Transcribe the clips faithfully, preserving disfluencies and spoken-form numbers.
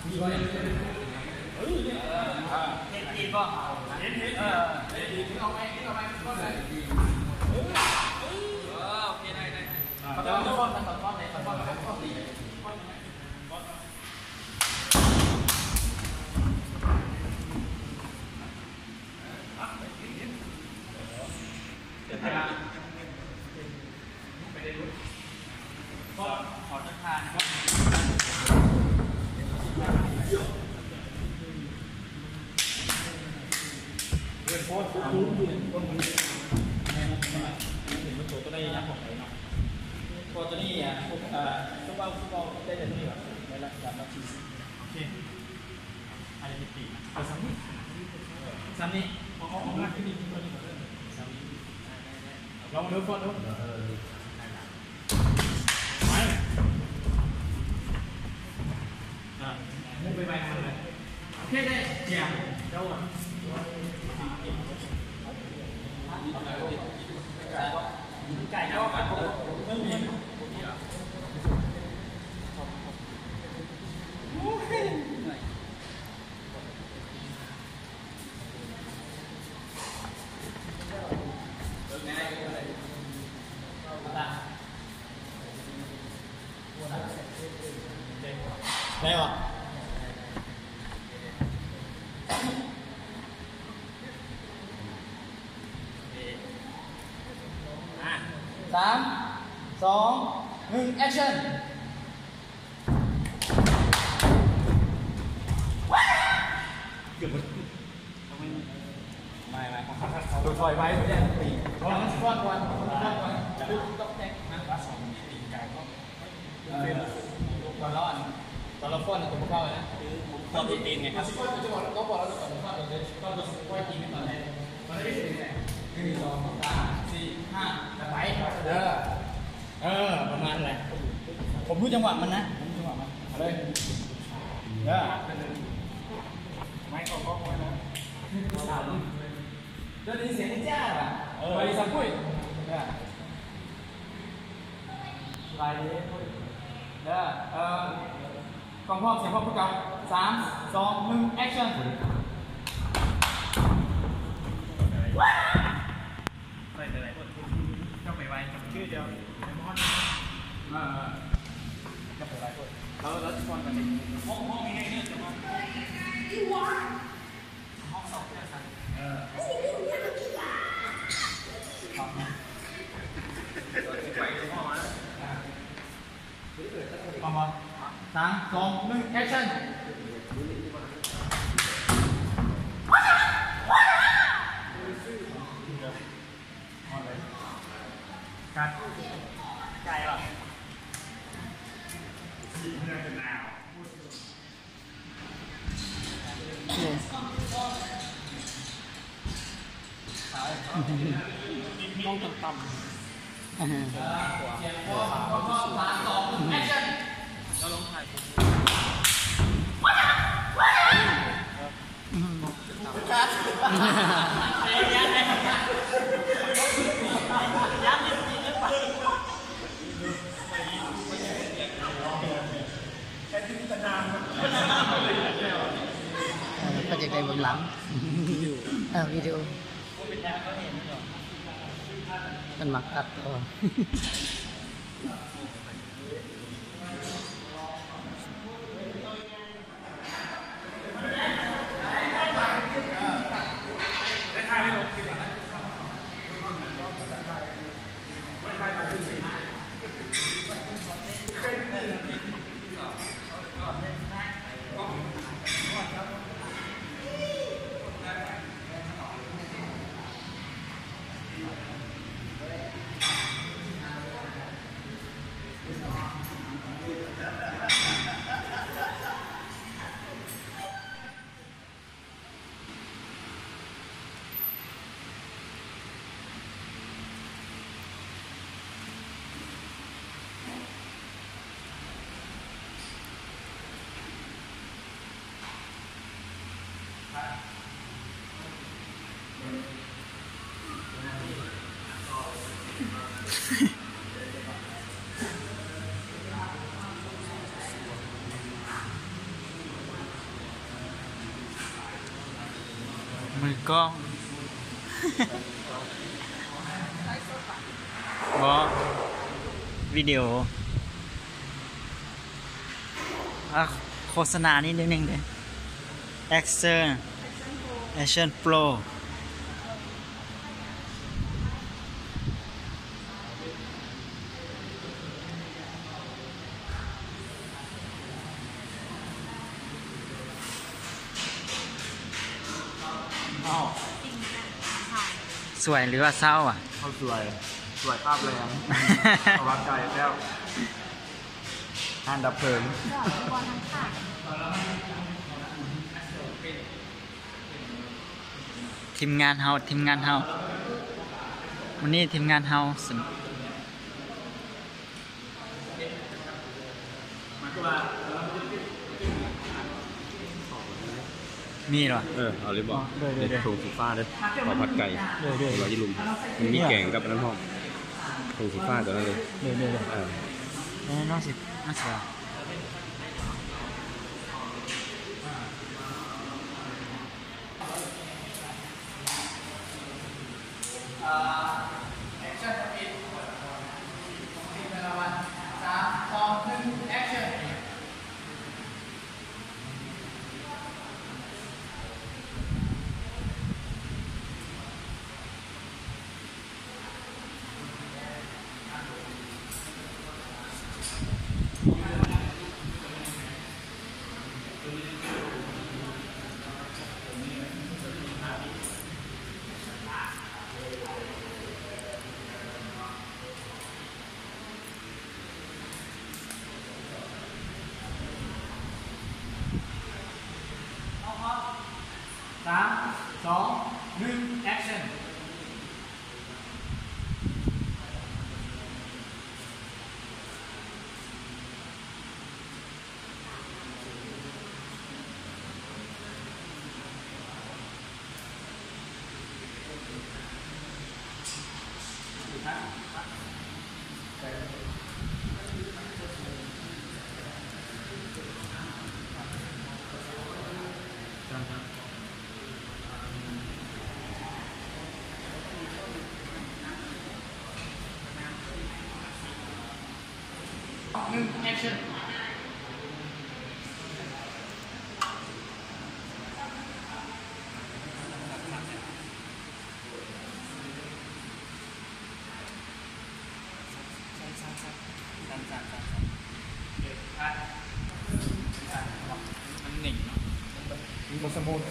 เห็นป่ะเห็นเห็นเออเห็นดีเอาไปเอาไปก็ได้ดีเออโอเคได้ได้เขาจะเอาก้อนก้อนก้อนไหนก้อนก้อนก้อนดีเดี๋ยวนะไปได้รู้ก็ขอทักทายครับเรื่องโพสต์ต้นต้นต้นแม่นะเห็นว่าตัวก็ได้ยักษ์ของไหนเนาะตัวตัวนี้อ่ะพวกอ่าฟุตบอลฟุตบอลได้แต่ตัวนี้แบบในระดับนาทีโอเคอะไรนิดตีเอาซ้ำนี่ซ้ำนี่เอาเอาเอาหน้าที่นี่ตัวนี้ก่อนเลยซ้ำนี่ลองดูก่อนดูไปอ่ามุ่งไปไปทางไหนโอเคได้เจียมเจ้าอ่ะไก่ก็แบบไม่มีได้หรอสามสองหนึ่งแอคชั่นเกือบไม่ไม่ไม่เขาเขาถอยไปเนี่ยตีเพราะมันก้อนก้อนก้อนก้อนจะดูต้องแตกนะว่าสองตีไก่ก็เป็นตอนเราอันตอนเราฟ้อนตัวพวกเขาเลยนะตอนตีตีไงครับฟ้อนจะบอกเราบอกเราต้องฟ้อนเราจะต้องจะฟ้อนตีไม่ต่อแน่มันไม่ได้ตีไงหนึ่งสองสามสี่ห้าไปเด้อเออประมาณไหนผมรู้จังหวะมันนะผมรู้จังหวะมันเอาเลยเด้อไม่ขอก้องไว้นะเดี๋ยวนี้เสียงจ้าอ่ะเออไปสักคุยเด้อไปเด้อเออกองพ่อเสียงพ่อพูดกันสามสองหนึ่งแอคชั่นไปแต่ไหนคนก็ไปไว้กับชื่อเดียวในมอนอ่าก็ไปไว้คนเราเราจะฟอนกันเองห้องห้องมีไงเนี่ยจะมาห้องสองเนี่ยสั่งเออครับนะไปที่ห้องนะประมาณสามสองหนึ่งแอคชั่นกัดไก่หรอสีเนื้อเป็นหนาวต้องต่ำๆเสียงพอพอสามสองแอคชั่นเราลองถ่ายกัดยัดเลยยัดจริงหรือเปล่าแค่จินตนาก็จะได้บนหลังเออวิดีโอมันมักตัดก็มือกล้องบอวิดีโออ่ะโฆษณานิดนึงเลย Action Action Pro สวยหรือว่าเศร้าอ่ะเขาสวยสวยภาพแรงเอาวัดใจแล้วงานดับเพลิงทีมงานเฮาทีมงานเฮาวันนี้ทีมงานเฮาสมมีเหรอเออเอาเลยบอกเดี๋ยวเดี๋ยวเดี๋ยวถุงสีฟ้าด้วยขอผัดไก่เดี๋ยวเดี๋ยวร้อยยี่ลุมมันมีแกงกับน้ำหอมถุงสีฟ้าตัวนั้นเลยเดี๋ยวเดี๋ยวเดี๋ยวเออเอ้ยน้องสิน้องสิว่าสามสองหนึ่งแอคชั่นหนึ่งแอคชั่นมันหนิ่งเนาะมีคนสมุน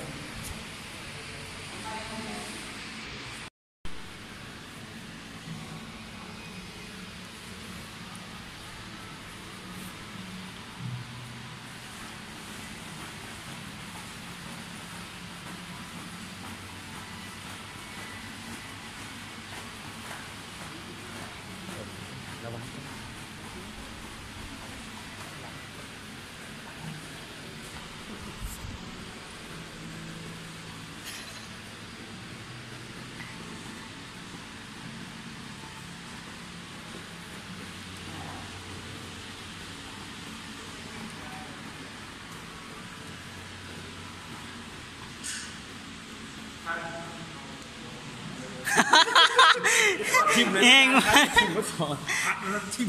ทิมเองวะทิมก็สอนพักแล้วทิม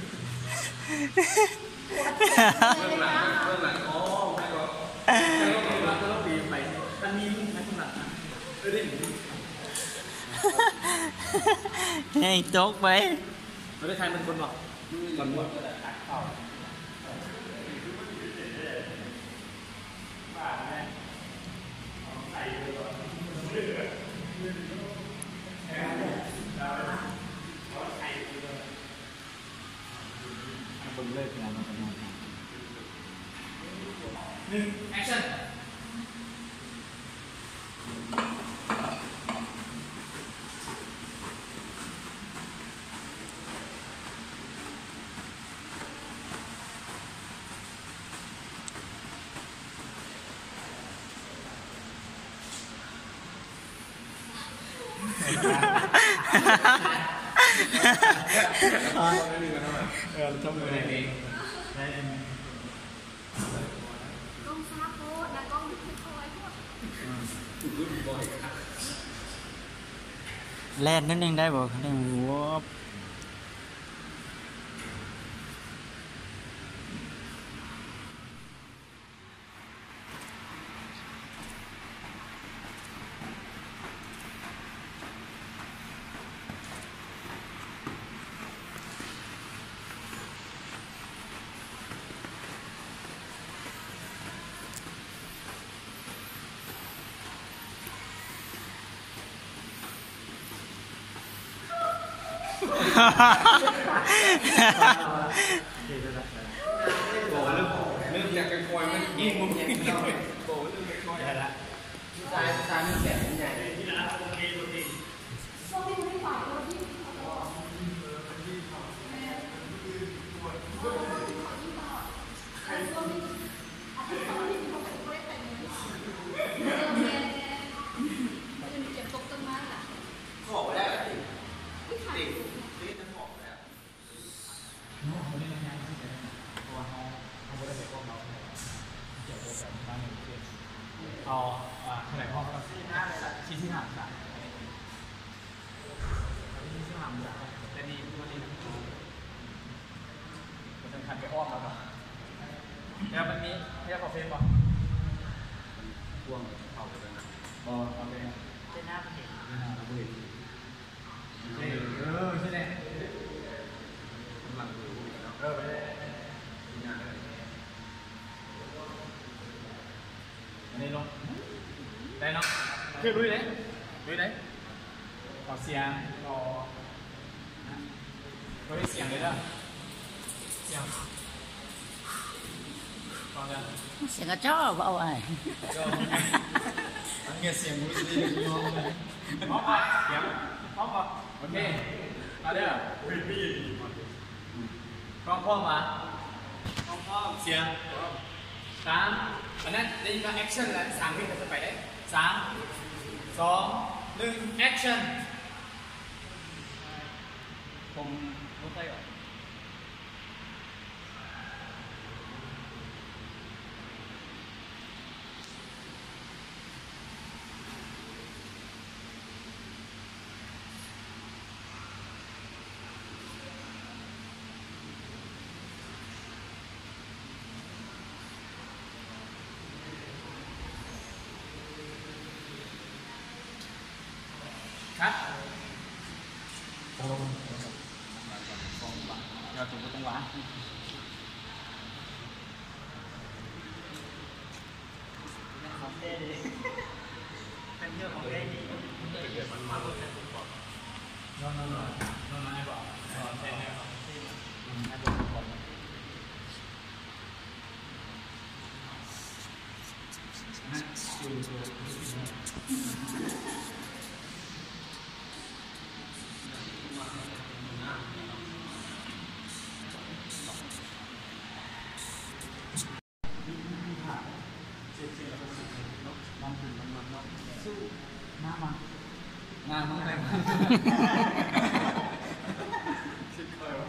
เฮ้ยโจ๊กไปไม่ได้ใครเป็นคนหรอกก่อนว่าคนเลิกงานมาประมาณหนึ่งแอคชั่นเออทำอะไรเองกล้องซาโพสแล้วกล้องไม่ค่อยพวกแล่นนิดนึงได้บ่ได้วบเริ่มจากกันคอยมันยิ่งมุมยิ่งเราโอ้เริ่มกันคอยอะไรละตายตายมันแสบมันใหญ่ที่ร้านโอเคโอเคเอาอ่าขนาดห้องก็ชี้ที่ห่างจากชี้ที่ห่างจากแต่ดีวันนี้มันจะขัดไปอ้อมแล้วเนาะแล้วมันมีเรียกว่าเฟซป่ะพ่วงเขาเลยนะบอเอาเลยเจ้าหน้าเห็นเจ้าหน้าเห็นเออใช่ไหมกำลังดูเออไปเลยนี่ลงได้เนาะคือลุยเลยลุยเลยขอเสียงรอเราได้เสียงเลยล่ะเสียงฟังกันเสียงกระจ้อเบาไอ้อันนี้เสียงรู้สึกดีงงเลยพร้อมป่ะเสียงพร้อมป่ะโอเคมาเด้อพร้อมพร้อมมาพร้อมพร้อมเสียงสามอันนั้นได้ยินว่าแอคชั่นแล้วสามวิเราจะไปได้สามสองหนึ่งแอคชั่นผมรู้ใจก่อนครับโอ้ยอดถูกก็ต้องหวานของเต้ดีเป็นเรื่องของเต้ดีเกิดมันมันนอนนอนนอนนอนให้บอกนอนแทนให้บอกให้บอกก่อนนะดูดูสู้หน้ามันหน้ามันอะไรมันชิดเคย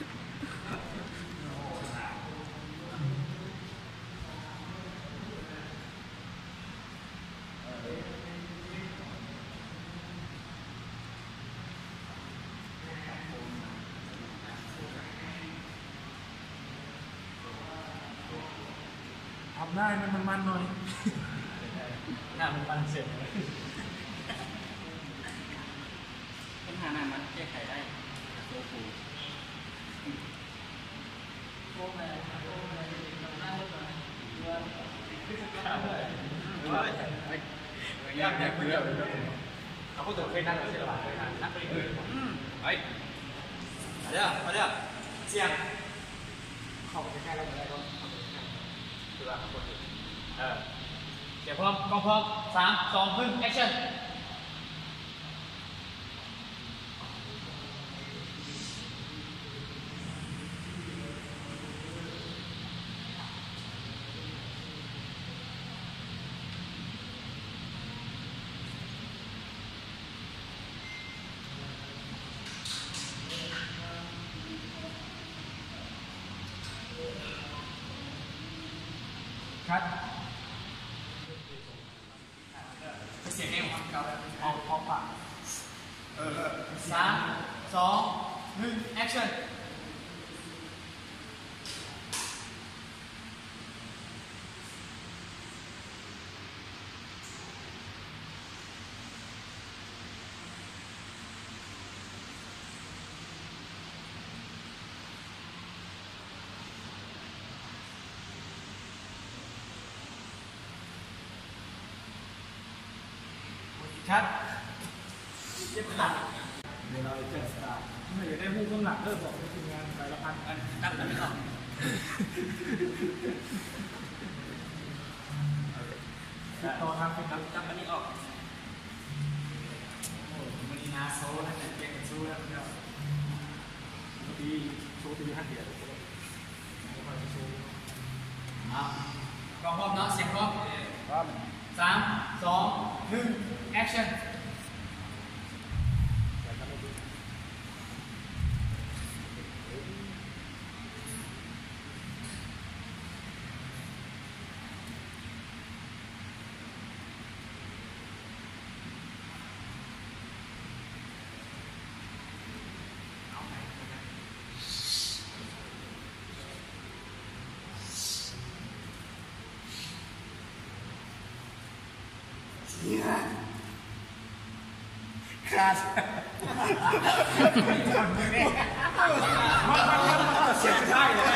ทำได้มันมันมันหน่อยหน้ามันมันเสร็จปัญหาหน้ามันแก้ไขได้ตัวฟูโค้งเลยโค้งเลยหน้าเลยตัวขึ้นข้าวเลยยากยากเยอะเอาพูดถึงเคยนั่งใช่หรือเปล่าเคยนั่งนั่งไปเลยไปเดี๋ยวมาเดี๋ยวเสียงเข้าไปใกล้ๆแล้วอะไรก็คือว่าเขาพูดถึงเออเดี๋ยวพร้อมกล้องพร้อมสามสองหนึ่งแอคชั่นครับสียงเองของเก่าแล้วเอาเอาปากเออสามสองหนึ่งแอคชั่นชัดเจ็บหนักเดี๋ยวเราจะเจอสตาร์ไม่อยากได้ผู้กำหนักเริ่มบอกให้ทีมงานสายละพันอันตั้งแต่ไม่ออกต่อทางเป็นตั้งตั้งอันนี้ออกโอ้มันนาโซ่นั่นแหละเรียกกันสู้แล้วเนาะตีโซ่ตีห้าเดียวอ่ะกองพร้อมเนาะเสียงพร้อมพร้อมสามสองหนึ่งแอคชั่นขาดเสียงได้เลย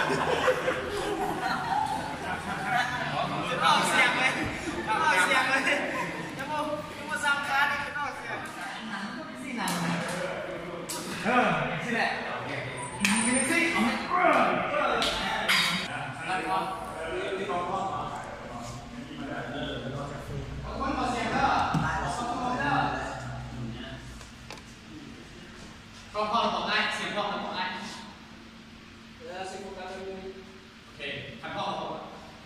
เอาเสียงเลยเอาเสียงเลยจะมาจะมาซ้ำการนี่ก็เอาเสียงสิไหนเออสิแหละกินสิเอาไหมเออแล้วก็ที่เราก็คนมาเสียงแล้วกล้องพ่อเราบอกได้เสียงพ่อเราบอกได้เออเสียงพ่อเราโอเคทำพ่อเราบอก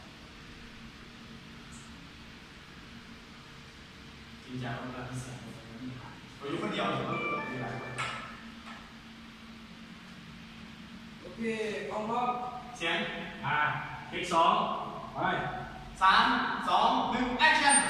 จริงจังเราเสียงเราอยู่คนเดียวโอเคกล้องพ่อเสียงอ่าเทคสองไปสามสองหนึ่งแอคชั่น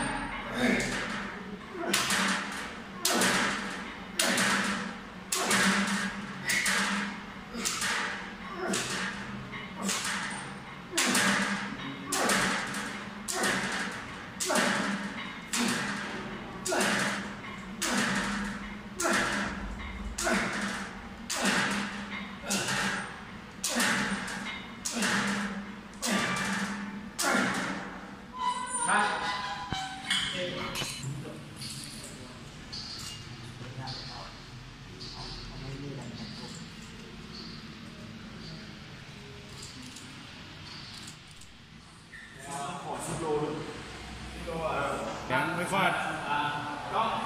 ยังไม่ฟาดกล้อง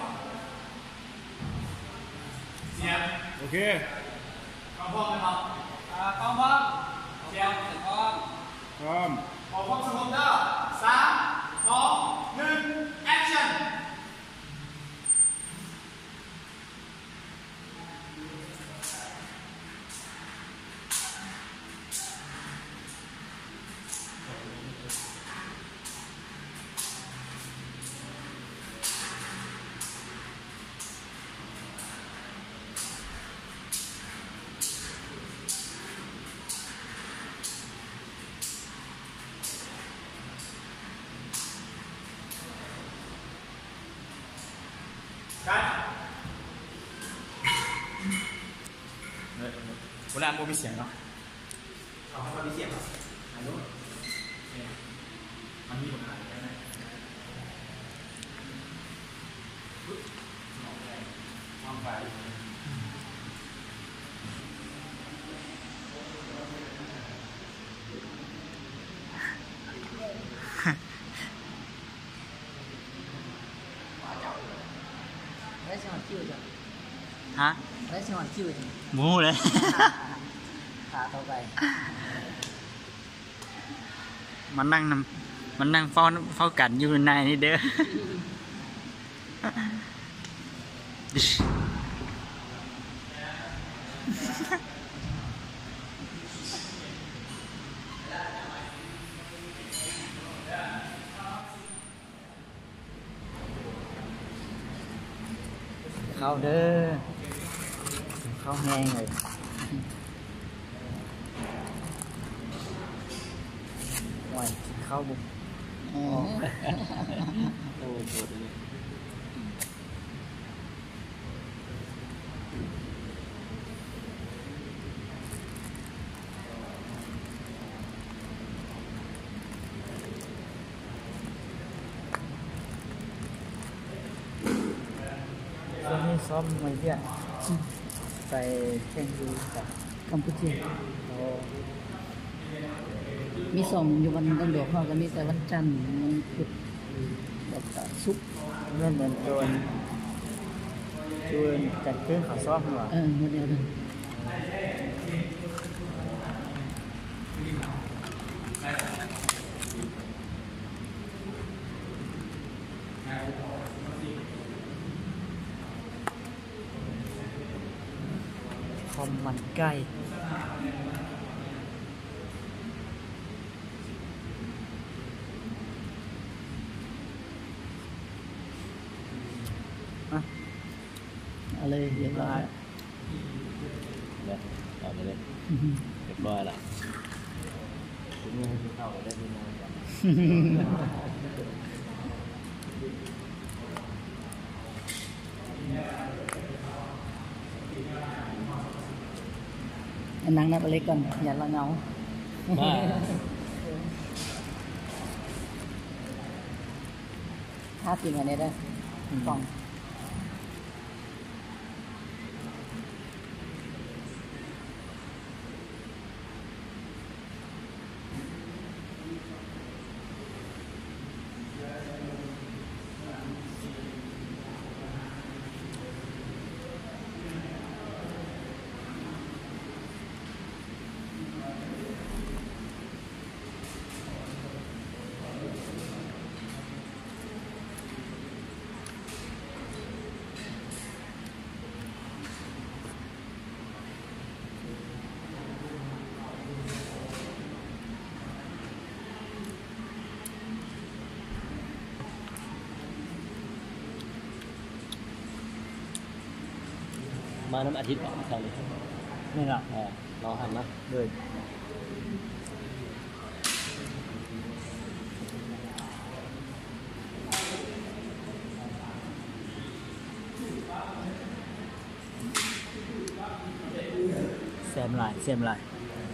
เสียงโอเคกล้องพร้อมไหมครับอ่ากล้องพร้อมเสียงพร้อมพร้อมขอพร้อมสมมติเด้อสามสองหนึ่งแอคชั่นกันเวลาโมมีเสียงเนาะเอาให้มันมีเสียงเนาะอันนู้นมันมีผลอะไรไหมมองไปได้สิหอนคิวจ้ะฮะได้สิหอนคิวจ้ะหมูเลยขาต่อไปมันนั่งนำมันนั่งเฝ้าเฝ้ากันอยู่ในนี่เด้อกข้าวเด้อข้าวแห้งเลยหน่อยข้าวบุกเออโอ้โหช่วงนี้ซ้อมมวยเยอะไปแข่งดูกับกัมพูชีโอ้มีสองอยู่วันดังดอกเขาก็มีแต่วันจันทร์มันพุธแล้วก็ศุกร์เมื่อเหมือนโดนโดนจัดเครื่องเขาซ้อมหรอเออวันเดียวกันคอมมันไก่อ่ะเอาเลยเรียบร้อยเนี่ยต่อไปเลยเรียบร้อยละถึงมือเข้าไปได้ดีมากนั่งนับอะไรก่อนอย่าละเงาว่าถ้ากินอันนี้ได้ฟองมาน้ำอาทิตย์ก่อนใช่เลยนี่แหละเออลองทำนะเลยแซมลายแซมลาย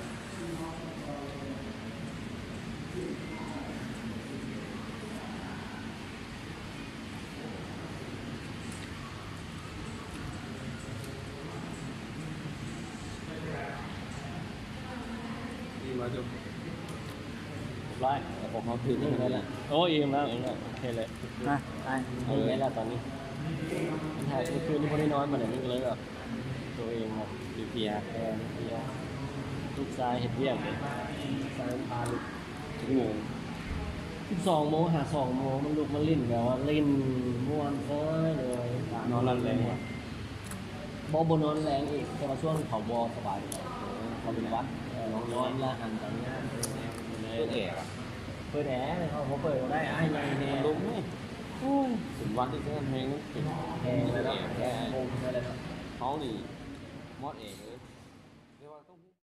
มาดูร้อยแต่ผมเอาคืนนี่แล้วแหละโอ้ยเองแล้วเองแล้วโอเคเลยนะไปเอาเลยแล้วตอนนี้ถ่ายคืนนี้พอได้นอนมาเนี่ยนี่ก็เลยแบบตัวเองแบบดูเพียแฟนเพียลูกชายเห็ดเบี้ยเลยสายพาลูกถึงโมงสิบสองโมงหาสองโมงมันลูกมันลิ้นแบบว่าลิ้นม่วนเฟ้อเลยนอนรันแรงว่ะบอบนอนแรงอีกแต่มาช่วงเขาบอสบายเลยเขาเป็นวัดน้องนอนละหันตอนนี้เปิดแอร์เปิดแอร์เลยเขาเปิดได้ไอ้ไงเนี่ยลุงนี่ถึงวันที่เพื่อนเพลงแพงเลยแล้วแพงโมงเลยแล้วเขานี่มอดเองเลย